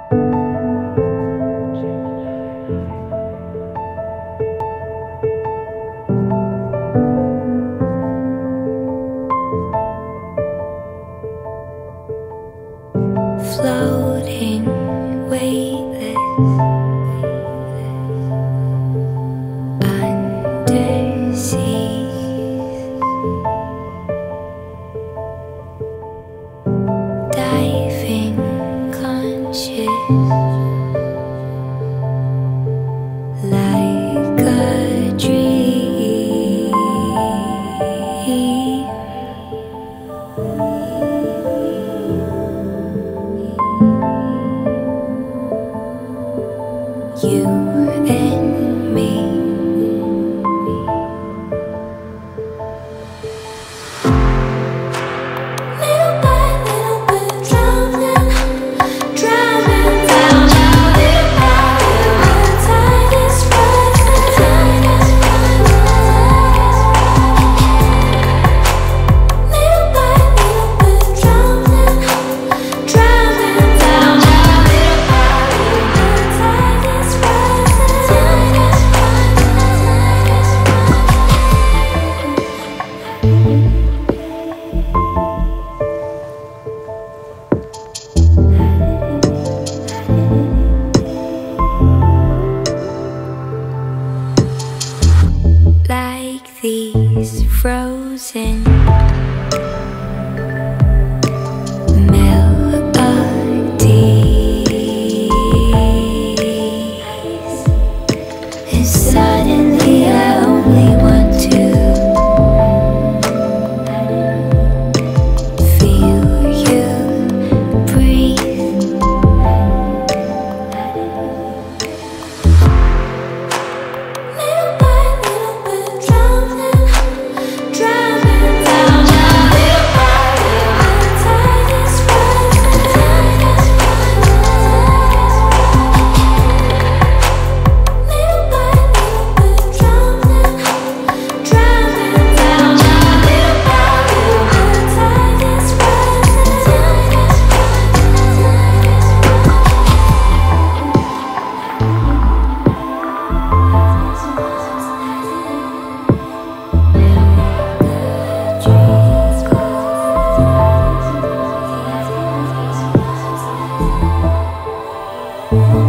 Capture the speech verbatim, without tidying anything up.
Floating, weightless, under seas, diving, conscious, like a dream. You and me. Little by little we're drowning, drowning down. Little by little the tide is rising. Little by little we're drowning, drowning down. Little by little the tide is like these frozen melodies, and suddenly I only want to feel you breathe. Little by little we're drowning, drowning down. Little by little the tide is rising. Little by little we're drowning, drowning down. Little by little the tide is rising.